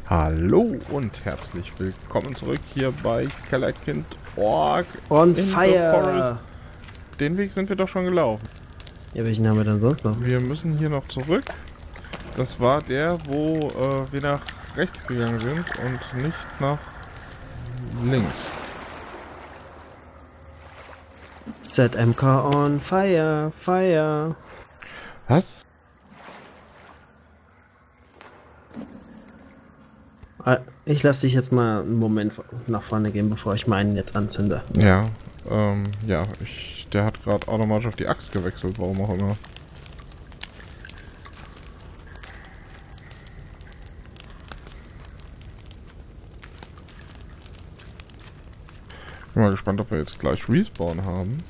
Hallo und herzlich willkommen zurück hier bei Kellerkind Org On in Fire! the Forest. Den Weg sind wir doch schon gelaufen. Ja, welchen haben wir denn sonst noch? Wir müssen hier noch zurück. Das war der, wo wir nach rechts gegangen sind und nicht nach links. Set MK on fire, fire. Was? Ich lasse dich jetzt mal einen Moment nach vorne gehen, bevor ich meinen jetzt anzünde. Ja, der hat gerade automatisch auf die Axt gewechselt, warum auch immer. Bin mal gespannt, ob wir jetzt gleich Respawn haben.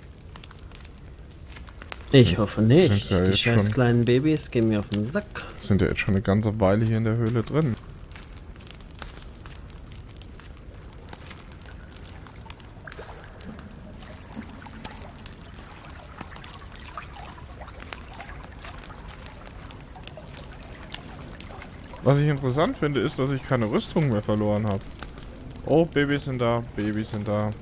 Ich hoffe nicht. Sind ja Die jetzt scheiß schon- kleinen Babys gehen mir auf den Sack. Sind ja jetzt schon eine ganze Weile hier in der Höhle drin. Was ich interessant finde, ist, dass ich keine Rüstung mehr verloren habe. Oh, Babys sind da, Babys sind da.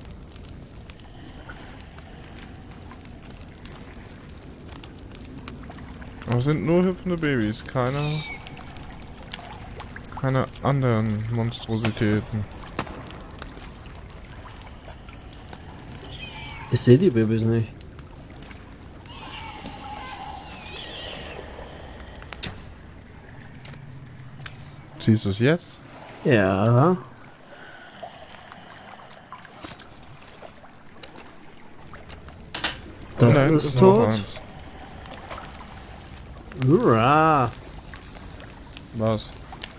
Aber es sind nur hüpfende Babys, keine anderen Monstrositäten. Ich sehe die Babys nicht. Siehst du es jetzt? Ja. Das Da hinten ist noch tot. eins. Hurra! Was?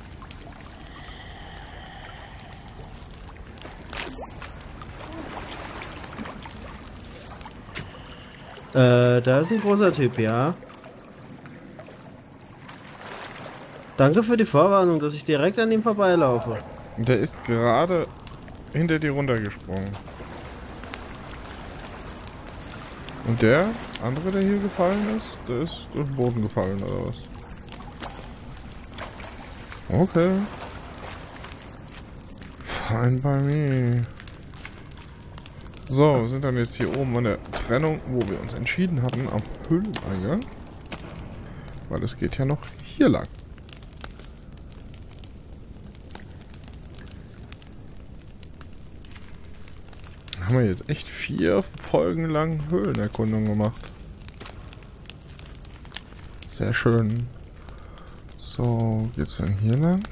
Da ist ein großer Typ, ja. Danke für die Vorwarnung, dass ich direkt an ihm vorbeilaufe. Der ist gerade hinter dir runtergesprungen. Und der andere, der hier gefallen ist, der ist durch den Boden gefallen, oder was? Okay. Fine by me. So, wir sind dann jetzt hier oben an der Trennung, wo wir uns entschieden hatten, am Höhleneingang. Weil es geht ja noch hier lang. Haben wir jetzt echt 4 Folgen lang Höhlenerkundung gemacht. Sehr schön. So, geht's dann hier lang?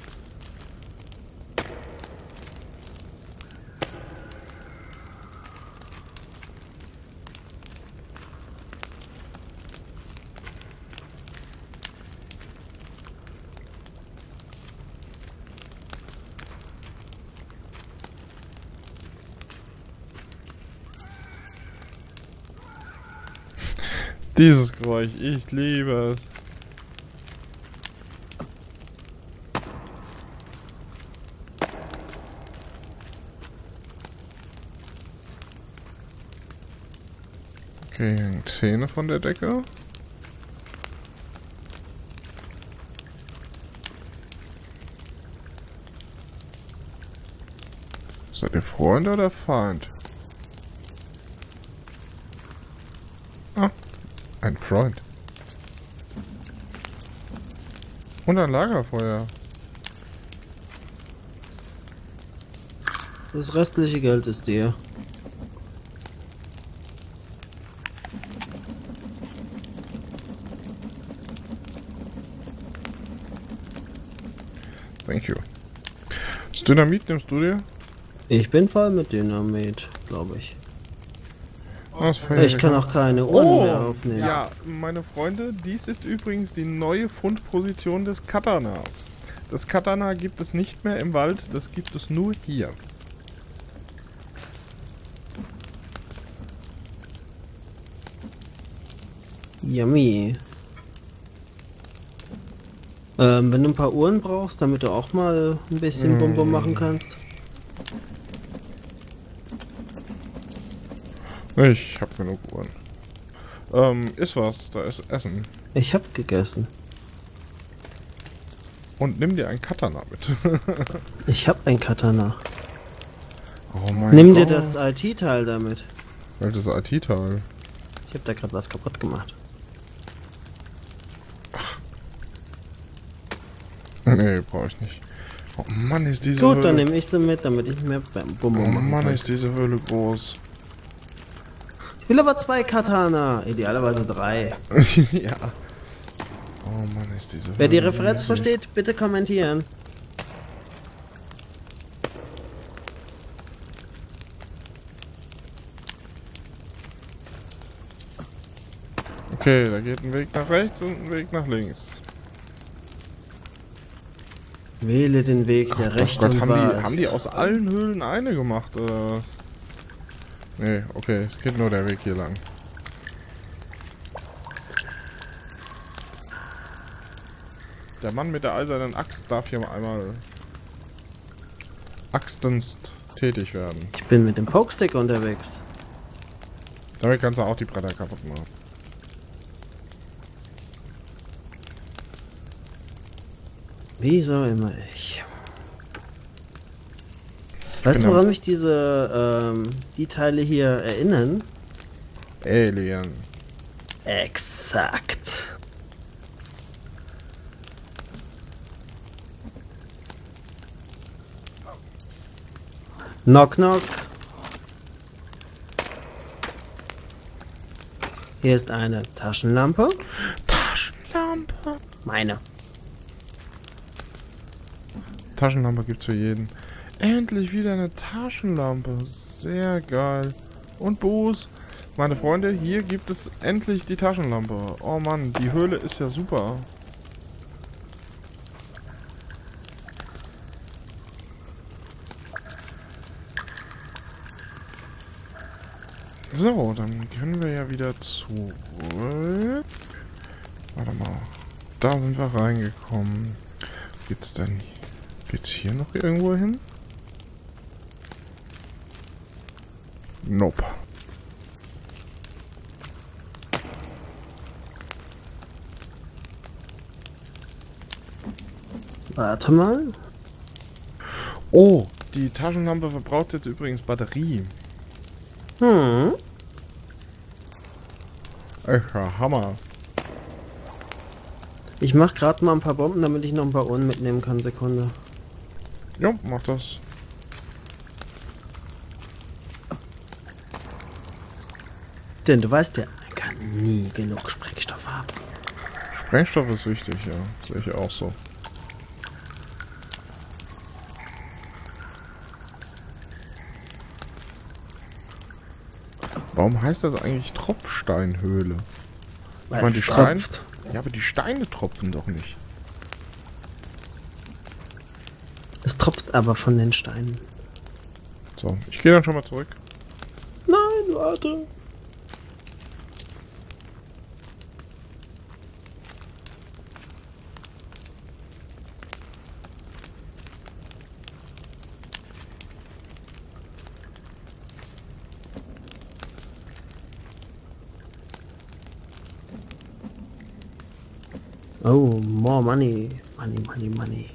Dieses Geräusch, ich liebe es. Okay, hängen Zähne von der Decke. Seid ihr Freund oder Feind? Ah, ein Freund. Und ein Lagerfeuer. Das restliche Geld ist dir. Thank you. Das Dynamit nimmst du dir? Ich bin voll mit Dynamit, glaube ich. Das fällt Ich kann auch keine Uhren mehr aufnehmen. Ja, meine Freunde, dies ist übrigens die neue Fundposition des Katanas. Das Katana gibt es nicht mehr im Wald, das gibt es nur hier. Yummy. Wenn du ein paar Uhren brauchst, damit du auch mal ein bisschen Bum machen kannst. Ich hab genug Uhren. Ist was, da ist Essen. Ich hab gegessen. Und nimm dir ein Katana mit. Ich hab ein Katana. Oh mein Nimm Gott. dir das IT-Teil damit. Welches IT-Teil? Ich hab da gerade was kaputt gemacht. Nee, brauche ich nicht. Oh Mann, ist diese Gut, Höhle... dann nehme ich sie mit, damit ich mehr Bumm Oh machen Mann, kann. ist diese Höhle groß. Ich will aber 2 Katana. Idealerweise 3. Ja. Oh Mann, ist diese Höhle Wer die Referenz riesig. versteht, bitte kommentieren. Okay, da geht ein Weg nach rechts und ein Weg nach links. Wähle den Weg, der recht und haben wahr die, ist. haben die aus allen Höhlen eine gemacht, oder was? Nee, okay, es geht nur der Weg hier lang. Der Mann mit der eisernen Axt darf hier mal einmal axtens tätig werden. Ich bin mit dem Pokestick unterwegs. Damit kannst du auch die Bretter kaputt machen. Wieso immer ich? Weißt du, Genau. woran mich die Teile hier erinnern? Alien. Exakt. Knock, knock. Hier ist eine Taschenlampe. Taschenlampe. Meine. Taschenlampe gibt's für jeden. Endlich wieder eine Taschenlampe. Sehr geil. Und Buß. Meine Freunde, hier gibt es endlich die Taschenlampe. Oh Mann, die Höhle ist ja super. So, dann können wir ja wieder zurück. Warte mal. Da sind wir reingekommen. Geht's denn... Geht's hier noch irgendwo hin? Nope. Warte mal. Oh, die Taschenlampe verbraucht jetzt übrigens Batterie. Hm. Echter Hammer. Ich mach gerade mal ein paar Bomben, damit ich noch ein paar Uhren mitnehmen kann. Sekunde. Jo, mach das. Denn du weißt ja, man kann nie genug Sprengstoff haben. Sprengstoff ist wichtig, ja. Sehe ich auch so. Warum heißt das eigentlich Tropfsteinhöhle? Weil Man, es die Steine. tropft. Ja, aber die Steine tropfen doch nicht. Es tropft aber von den Steinen. So, ich gehe dann schon mal zurück. Nein, warte. Oh, more money. Money, money, money.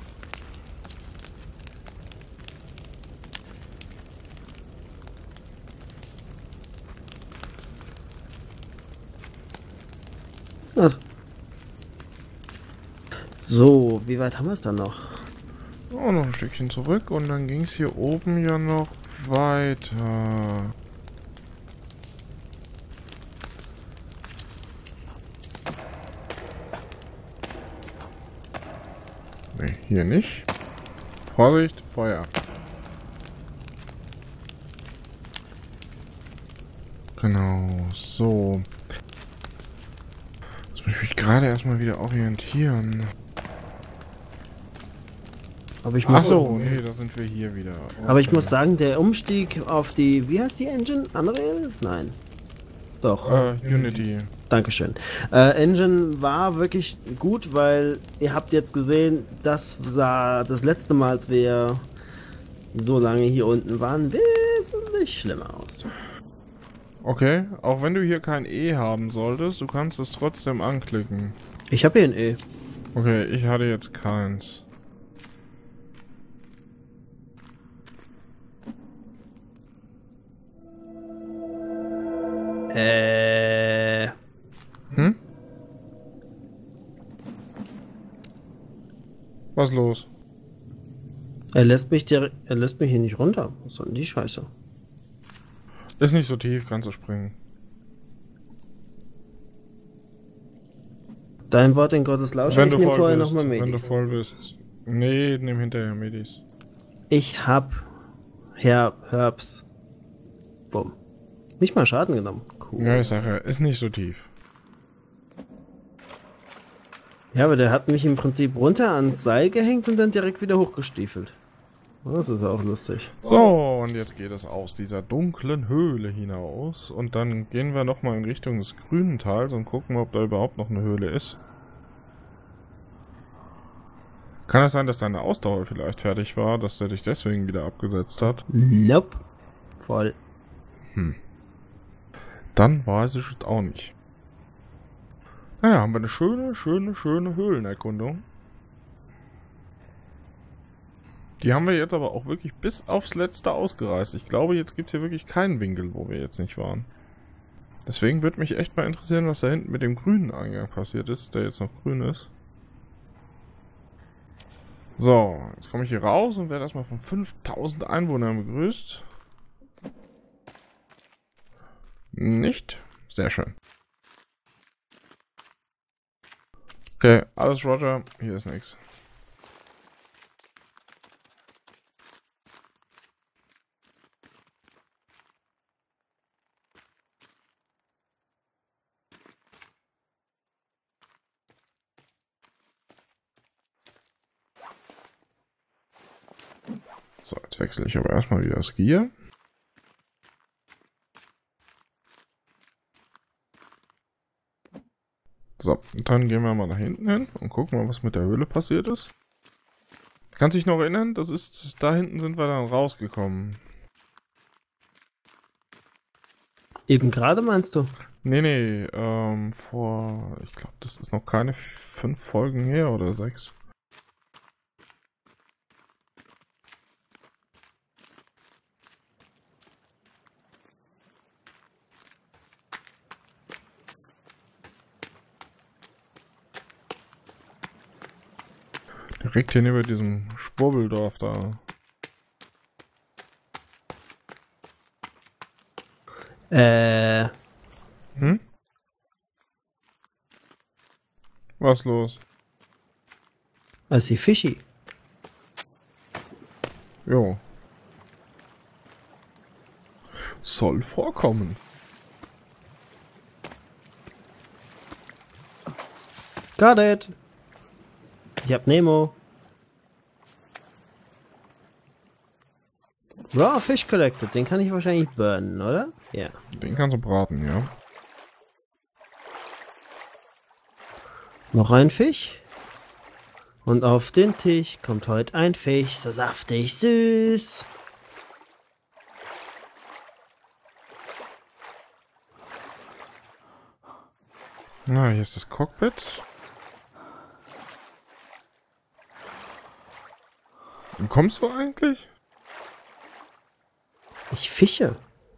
Ach. So, wie weit haben wir es dann noch? Oh, noch ein Stückchen zurück und dann ging es hier oben ja noch weiter. Nee, hier nicht. Vorsicht, Feuer. Genau, so. Jetzt muss ich mich gerade erstmal wieder orientieren. Aber ich Ach muss, so, nee, da sind wir hier wieder. aber ich Okay. muss sagen, der Umstieg auf die, wie heißt die Engine? Unreal? Nein. Doch. Unity. Dankeschön. Engine war wirklich gut, weil ihr habt jetzt gesehen, das sah das letzte Mal, als wir so lange hier unten waren, wesentlich schlimmer aus. Okay, auch wenn du hier kein E haben solltest, du kannst es trotzdem anklicken. Ich habe hier ein E. Okay, ich hatte jetzt keins. Hm? Was ist los? Er lässt mich hier nicht runter. Was soll denn die Scheiße? Ist nicht so tief, kannst du springen. Dein Wort in Gottes Lauscher. Wenn Ich du nehme voll vorher bist, nochmal wenn du Medis. voll bist. Nee, nimm hinterher Medis. Ich hab Herbs. Bumm. Nicht mal Schaden genommen. Cool. Ja, ich sag ja, ist nicht so tief. Ja, aber der hat mich im Prinzip runter ans Seil gehängt und dann direkt wieder hochgestiefelt. Das ist auch lustig. So, und jetzt geht es aus dieser dunklen Höhle hinaus. Und dann gehen wir nochmal in Richtung des grünen Tals und gucken, ob da überhaupt noch eine Höhle ist. Kann es sein, dass deine Ausdauer vielleicht fertig war, dass der dich deswegen wieder abgesetzt hat? Nope. Voll. Dann weiß ich es auch nicht. Naja, haben wir eine schöne Höhlenerkundung. Die haben wir jetzt aber auch wirklich bis aufs Letzte ausgereist. Ich glaube, jetzt gibt es hier wirklich keinen Winkel, wo wir jetzt nicht waren. Deswegen würde mich echt mal interessieren, was da hinten mit dem grünen Eingang passiert ist, der jetzt noch grün ist. So, jetzt komme ich hier raus und werde erstmal von 5000 Einwohnern begrüßt. Nicht? Sehr schön. Okay, alles Roger, hier ist nichts. So, jetzt wechsle ich aber erstmal wieder das Gear. So, dann gehen wir mal nach hinten hin und gucken mal, was mit der Höhle passiert ist. Kannst du dich noch erinnern? Das ist, da hinten sind wir dann rausgekommen. Eben gerade meinst du? Nee, ich glaube, das ist noch keine 5 Folgen her oder 6. Direkt hier neben diesem Schwurbeldorf da. Hm? Was los? I see fishy. Jo. Soll vorkommen. Got it. Ich hab Nemo. Raw Fish collected. Den kann ich wahrscheinlich burnen, oder? Ja. Den kannst du braten, ja. Noch ein Fisch. Und auf den Tisch kommt heute ein Fisch. So saftig süß. Na, hier ist das Cockpit. Wo kommst du eigentlich? Ich fische.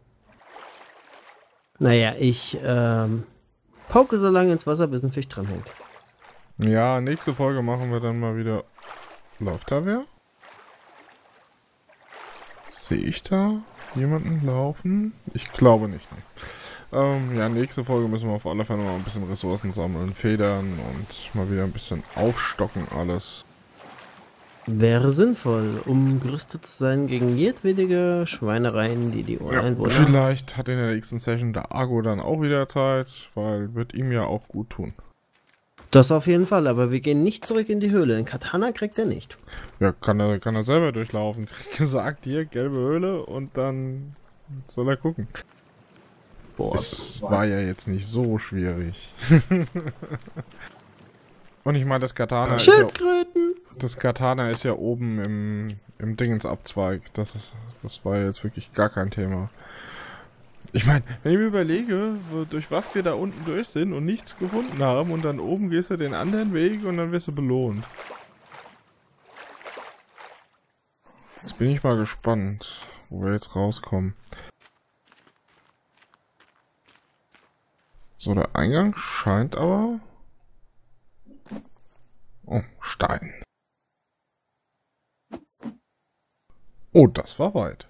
Naja, ich poke so lange ins Wasser, bis ein Fisch dran hängt. Ja, nächste Folge machen wir dann mal wieder... Läuft da wer? Sehe ich da jemanden laufen? Ich glaube nicht. Ne. Ja, nächste Folge müssen wir auf alle Fälle mal ein bisschen Ressourcen sammeln, Federn und mal wieder ein bisschen aufstocken alles. Wäre sinnvoll, um gerüstet zu sein gegen jedwede Schweinereien, die Einwohner... Vielleicht hat in der nächsten Session der Argo dann auch wieder Zeit, weil wird ihm ja auch gut tun. Das auf jeden Fall, aber wir gehen nicht zurück in die Höhle. Den Katana kriegt er nicht. Ja, kann er selber durchlaufen. Krieg gesagt, hier, gelbe Höhle und dann soll er gucken. Boah, das war ja jetzt nicht so schwierig. Und ich meine, das Katana ist ja oben im Dingensabzweig. Das war jetzt wirklich gar kein Thema. Ich meine, wenn ich mir überlege, durch was wir da unten durch sind und nichts gefunden haben und dann oben gehst du den anderen Weg und dann wirst du belohnt. Jetzt bin ich mal gespannt, wo wir jetzt rauskommen. So, der Eingang scheint aber... Oh, Stein. Oh, das war weit.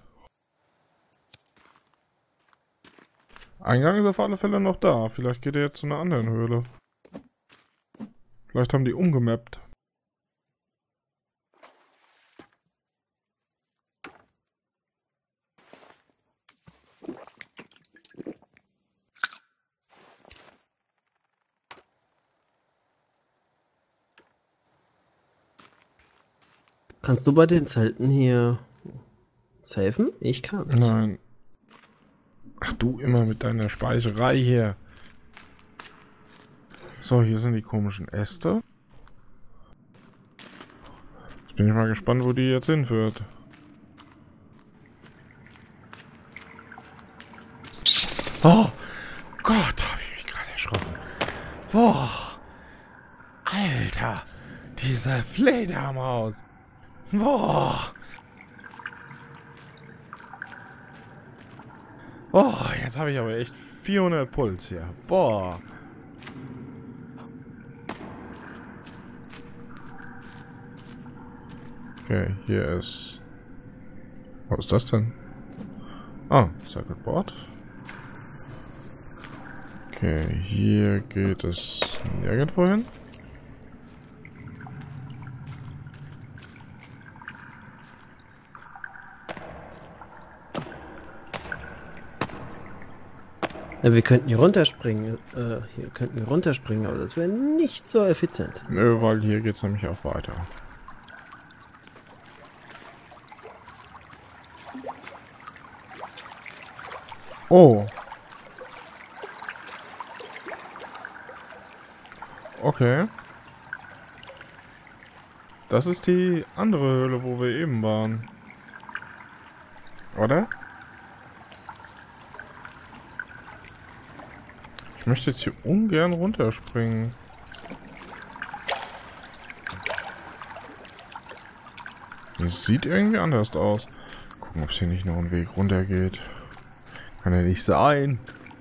Eingang ist auf alle Fälle noch da. Vielleicht geht er jetzt zu einer anderen Höhle. Vielleicht haben die umgemappt. Kannst du bei den Zelten hier safen? Ich kann's. Nein. Ach du, immer mit deiner Speicherei hier. So, hier sind die komischen Äste. Jetzt bin ich mal gespannt, wo die jetzt hinführt. Oh Gott, habe ich mich gerade erschrocken. Boah. Alter, diese Fledermaus. Boah. Oh, jetzt habe ich aber echt 400 Puls hier. Boah. Okay, hier ist... Was ist das denn? Ah, Circuit Board. Okay, hier geht es nirgendwo hin. Ja, wir könnten hier runterspringen. Aber das wäre nicht so effizient. Nö, weil hier geht es nämlich auch weiter. Oh. Okay. Das ist die andere Höhle, wo wir eben waren. Oder? Ich möchte jetzt hier ungern runterspringen. Das sieht irgendwie anders aus. Gucken, ob es hier nicht noch ein Weg runter geht. Kann ja nicht sein.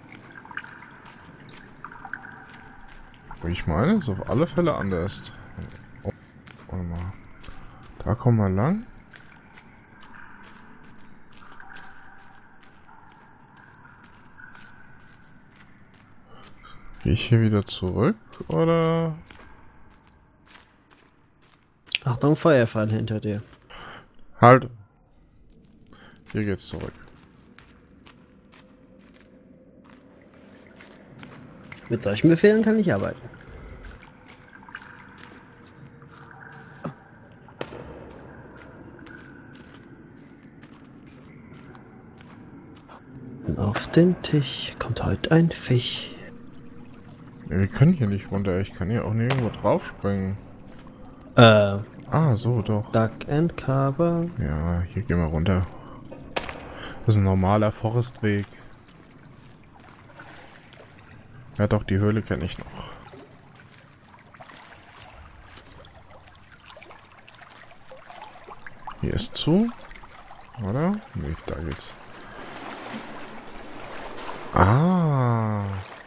Aber ich meine, es ist auf alle Fälle anders. Oh, warte mal. Da kommen wir lang. Gehe ich hier wieder zurück, oder? Achtung, Feuerfall hinter dir. Halt! Hier geht's zurück. Mit solchen Befehlen kann ich arbeiten. Und auf den Tisch kommt heute ein Fisch. Ja, wir können hier nicht runter. Ich kann hier auch nirgendwo drauf springen. Ah, so doch. Duck and Cover. Ja, hier gehen wir runter. Das ist ein normaler Forstweg. Ja doch, die Höhle kenne ich noch. Hier ist zu. Oder? Nee, da geht's. Ah.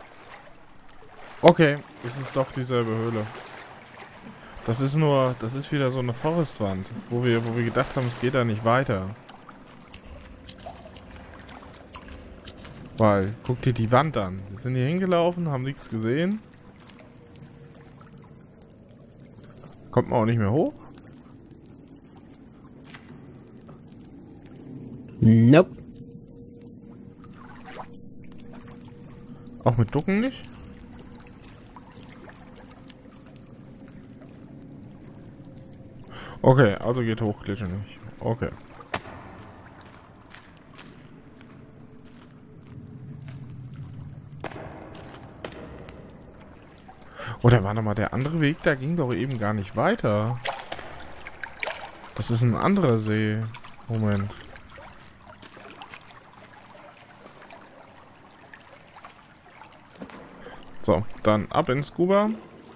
Okay, es ist doch dieselbe Höhle. Das ist wieder so eine Forstwand, wo wir gedacht haben, es geht da nicht weiter. Weil, guck dir die Wand an. Wir sind hier hingelaufen, haben nichts gesehen. Kommt man auch nicht mehr hoch? Nope. Auch mit Ducken nicht? Okay, also geht hochglitschen nicht. Okay. Oder warte mal, der andere Weg, da ging doch eben gar nicht weiter. Das ist ein anderer See. Moment. So, dann ab ins Scuba.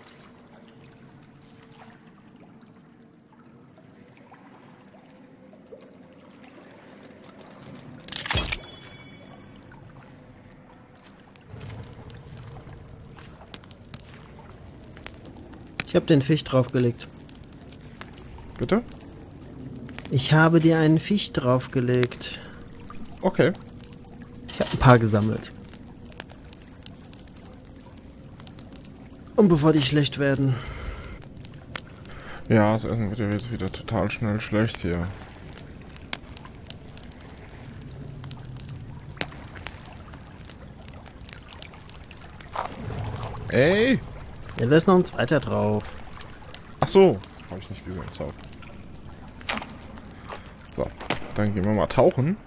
Ich habe den Fisch draufgelegt. Bitte? Ich habe dir einen Fisch draufgelegt. Okay. Ich habe ein paar gesammelt. Und bevor die schlecht werden. Ja, das Essen wird ja jetzt wieder total schnell schlecht hier. Ey! Ja, da ist noch ein zweiter drauf. Ach so, habe ich nicht gesehen. So, dann gehen wir mal tauchen.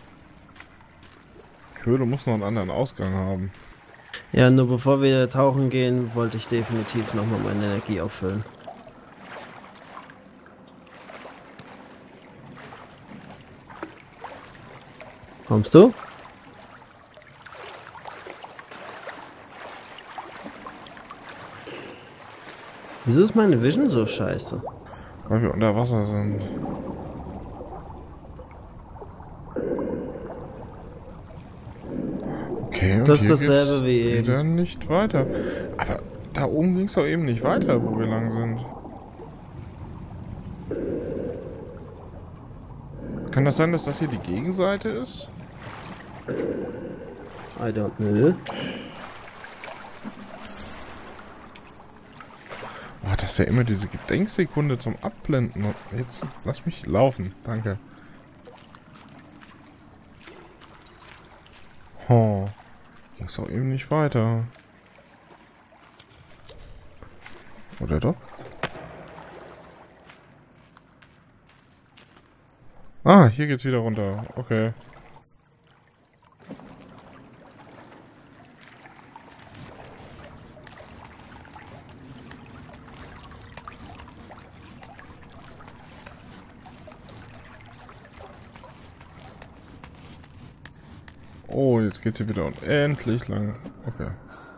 Die Höhle muss noch einen anderen Ausgang haben. Ja, nur bevor wir tauchen gehen, wollte ich definitiv nochmal meine Energie auffüllen. Kommst du? Wieso ist meine Vision so scheiße? Weil wir unter Wasser sind. Okay, und Das ist hier dasselbe geht's wie eben. wieder nicht weiter. Aber da oben ging es doch eben nicht weiter, wo wir lang sind. Kann das sein, dass das hier die Gegenseite ist? I don't know. Oh, das ist ja immer diese Gedenksekunde zum Abblenden. Jetzt lass mich laufen. Danke. Oh. Ging es auch eben nicht weiter. Oder doch? Ah, hier geht's wieder runter. Okay. Oh, jetzt geht's hier wieder unendlich lang. Okay.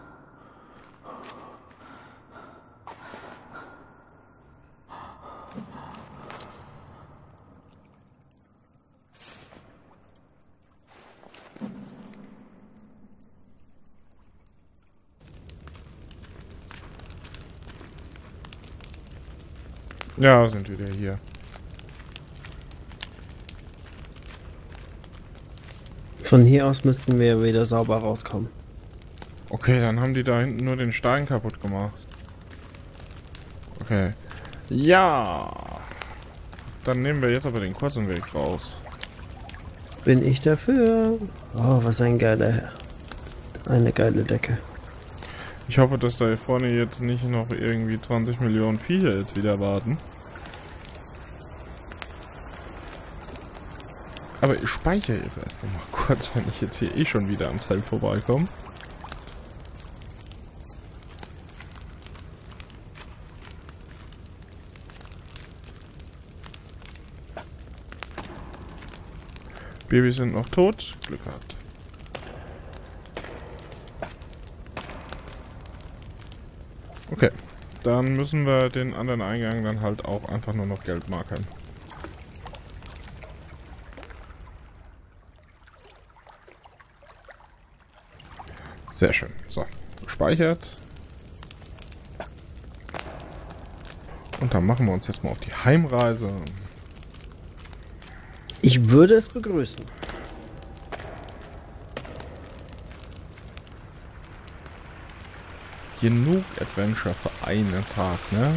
Ja, sind wieder hier. Von hier aus müssten wir wieder sauber rauskommen. Okay, dann haben die da hinten nur den Stein kaputt gemacht. Okay. Ja. Dann nehmen wir jetzt aber den kurzen Weg raus. Bin ich dafür? Oh, was ein geiler... Eine geile Decke. Ich hoffe, dass da hier vorne jetzt nicht noch irgendwie 20 Millionen Viecher jetzt wieder warten. Aber ich speichere jetzt erst noch mal kurz, wenn ich jetzt hier eh schon wieder am Zelt vorbeikomme. Babys sind noch tot. Glück gehabt. Okay, dann müssen wir den anderen Eingang dann halt auch einfach nur noch gelb markern. Sehr schön. So, gespeichert. Und dann machen wir uns jetzt mal auf die Heimreise. Ich würde es begrüßen. Genug Adventure für einen Tag, ne?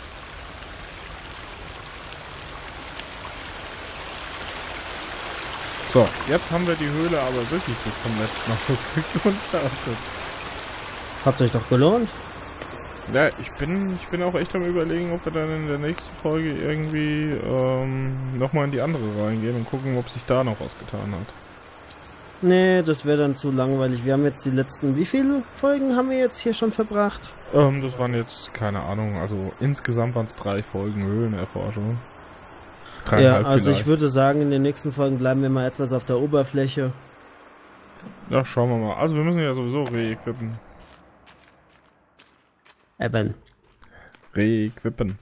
So, jetzt haben wir die Höhle aber wirklich bis zum letzten Mal runter. Hat sich doch gelohnt. Ja, ich bin auch echt am Überlegen, ob wir dann in der nächsten Folge irgendwie nochmal in die andere reingehen und gucken, ob sich da noch was getan hat. Nee, das wäre dann zu langweilig. Wir haben jetzt die letzten... Wie viele Folgen haben wir jetzt hier schon verbracht? Das waren jetzt, keine Ahnung, also insgesamt waren es 3 Folgen Höhlenerforschung. 3,5 Ja, also vielleicht. ich würde sagen, in den nächsten Folgen bleiben wir mal etwas auf der Oberfläche. Ja, schauen wir mal. Also wir müssen ja sowieso re-equippen. Eben. Requippen.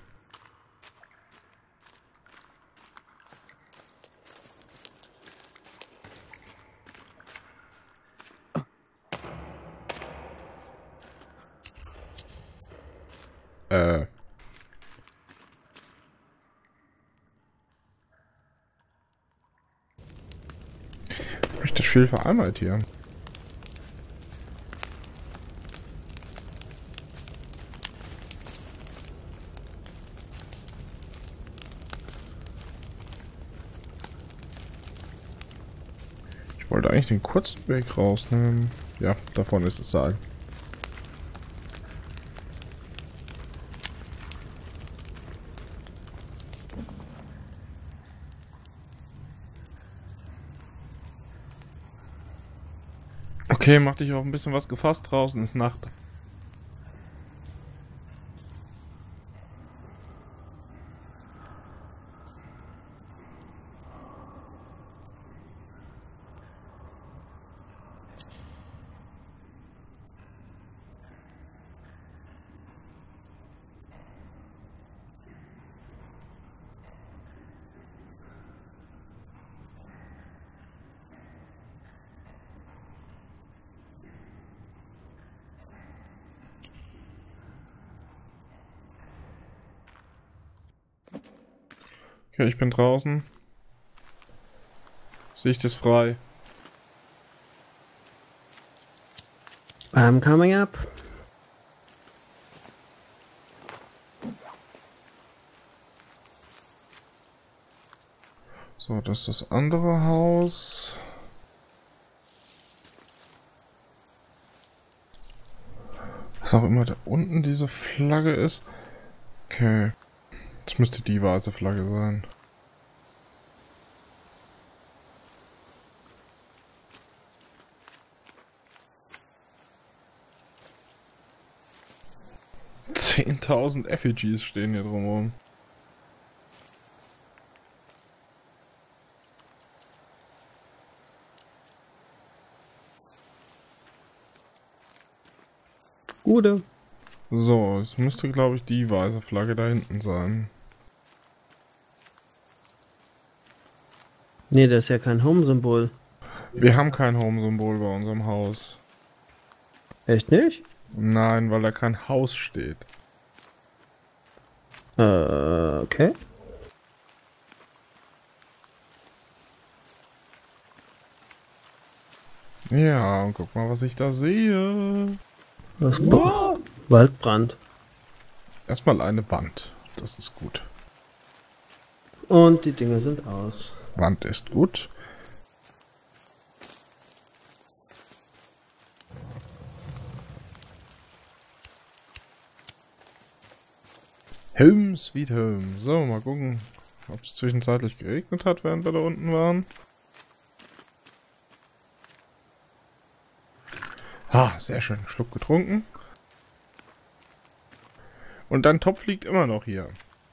Richtig viel vereinbart hier. Ich wollte eigentlich den kurzen Weg rausnehmen. Ja, da vorne ist das Seil. Okay, mach dich auch ein bisschen was gefasst, draußen ist Nacht. Okay, ich bin draußen. Sicht ist frei. I'm coming up. So, das ist das andere Haus. Was auch immer da unten diese Flagge ist. Okay. Das müsste die weiße Flagge sein. $10.000 Effigies stehen hier drumherum. Gute. So, es müsste, glaube ich, die weiße Flagge da hinten sein. Nee, das ist ja kein Home-Symbol. Wir haben kein Home-Symbol bei unserem Haus. Echt nicht? Nein, weil da kein Haus steht. Okay. Ja, und guck mal, was ich da sehe. Was? Waldbrand. Erstmal eine Wand. Das ist gut. Und die Dinge sind aus. Wand ist gut. Home Sweet Home. So, mal gucken, ob es zwischenzeitlich geregnet hat, während wir da unten waren. Ah, sehr schön. Schluck getrunken. Und dein Topf liegt immer noch hier.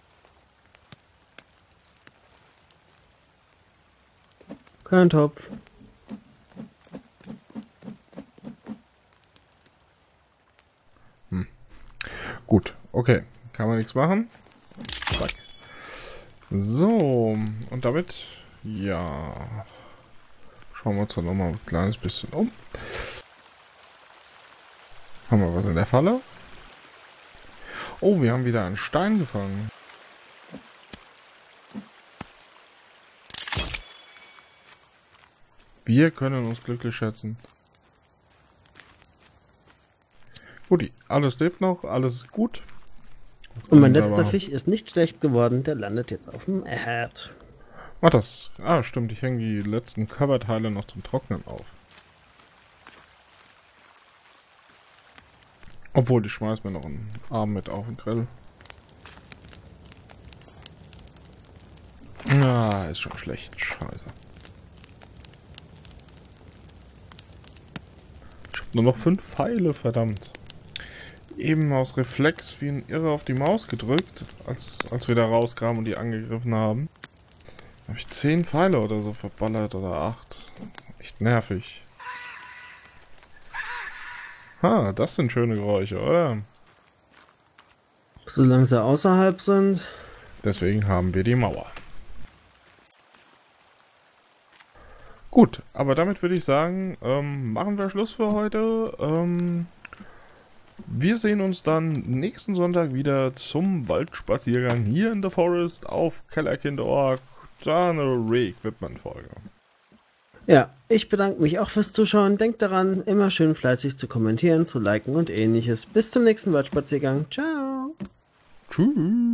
Kein Topf. Gut, okay. Kann man nichts machen. Zack. So, und damit, ja, schauen wir uns dann nochmal ein kleines bisschen um. Haben wir was in der Falle? Oh, wir haben wieder einen Stein gefangen. Wir können uns glücklich schätzen. Gut, alles lebt noch, alles ist gut. Und mein letzter Fisch ist nicht schlecht geworden, der landet jetzt auf dem Herd. Ach, das. Ah, stimmt, ich hänge die letzten Körperteile noch zum Trocknen auf. Obwohl, ich schmeiß mir noch einen Arm mit auf den Grill. Ah, ist schon schlecht. Scheiße. Ich hab nur noch 5 Pfeile, verdammt. Eben aus Reflex wie ein Irre auf die Maus gedrückt, als wir da rauskamen und die angegriffen haben. Habe ich 10 Pfeile oder so verballert oder 8. Echt nervig. Ha, das sind schöne Geräusche, oder? Solange sie außerhalb sind. Deswegen haben wir die Mauer. Gut, aber damit würde ich sagen, machen wir Schluss für heute. Wir sehen uns dann nächsten Sonntag wieder zum Waldspaziergang hier in The Forest auf Kellerkind.org. Da eine Re-Equipment-Folge. Ja, ich bedanke mich auch fürs Zuschauen. Denkt daran, immer schön fleißig zu kommentieren, zu liken und ähnliches. Bis zum nächsten Waldspaziergang. Ciao. Tschüss.